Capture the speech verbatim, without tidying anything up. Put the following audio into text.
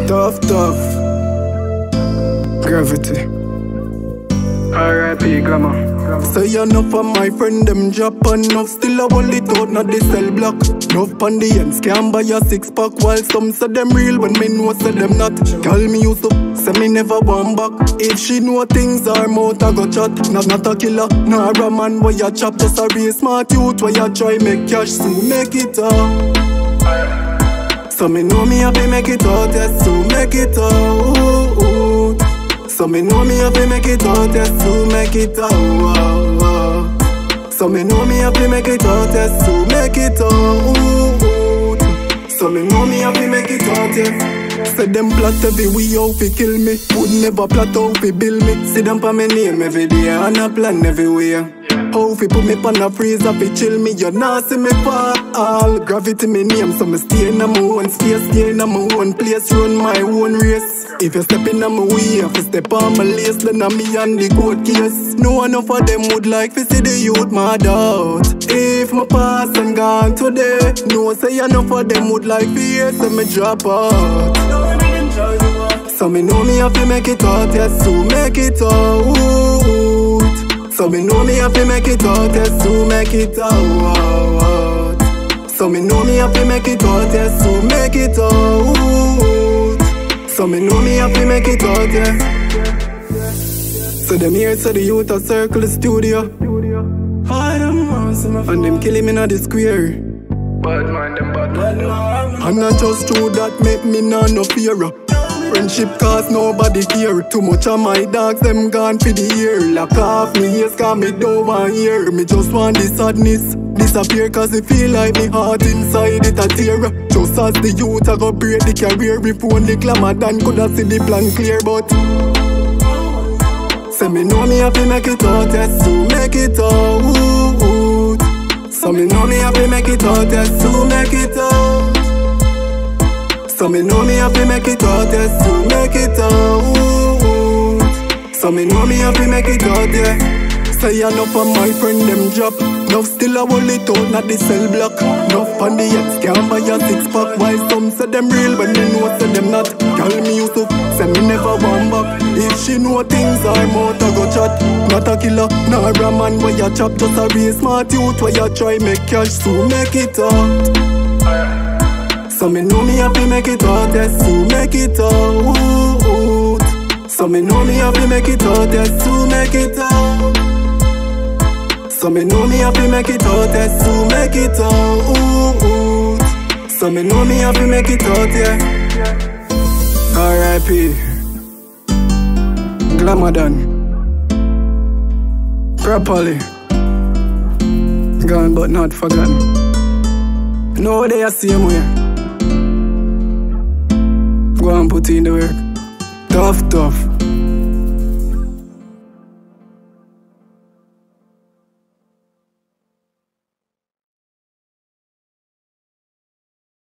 Tough, tough. Gravity. R I P Gamma. Say enough of my friend them drop enough. Still a hold it out, not the cell block. Enough on the ends can buy a six pack. While some say them real when me know say them not. Call me used to say me never want back. If she know things her mouth a go chat. Not not a killer, nor a man where you chop. Just a real smart youth where you try make cash. So make it up. So me know me have to make it out, yes, so make it out. So me know me have to make it out, yes, so make it out. So me know me have to make it out, yes, so make it out. So me know me have to make it out, yes. Say them plot every way how fi kill me. Would never plot how fi build me. See them pa me name every day and a plan everywhere. How fi put me pan a freezer fi chill me. You not see me fall. Gravity me name, so me stay in my own space, stay in my own place, run my own race. If you step in my way, if you step on my lace, then I'm me and the court case. No enough of them would like to see the youth mad out. If my past and gone today, no say enough of them would like to hear so me drop out. So me know me have to make it out, yes, so make it out. So me know me have to make it out, yes, so make it out. So me know me have to make it out, yes, so make it out. So me know me have to make it out, yeah. So them here so the youth a circle the studio. I am awesome. And them killing me in the square. Bad man, them bad man. And not just true that make me not no fear. Friendship cause nobody care. Too much of my dogs, them gone for the year. Lock off me ears cause me don't want hear. Me just want the sadness disappear cause it feel like me heart inside it a tear. Just as the youth a go break the career. If only glamour dan coulda see the plan clear. But say me know me have to make it out, yes, so make it out. So me know me have to make it out, yes, so make it out. So me know me have to make it out, yes, so make it out. So me know me have to make it out, yeah. Say enough of my friend them drop. Enough still a hold it out, not the cell block. Enough on the ex can buy a six pack. While some say them real when they know say them not. Call me used to say me never want back. If she know things her mouth a go chat. Not a killer, nor a man where you chop. Just a real smart youth where you try make cash. So make it out. So me know me have to make it out, yes, so make it out. So me know me have to make it out, yes, so make it out. So me know me have to make it out, yes, so make it out. So me know me have to make it out, yeah. R I P Glamadan. Properly gone but not forgotten. No they are same way. Go and put in the work. Tough, tough.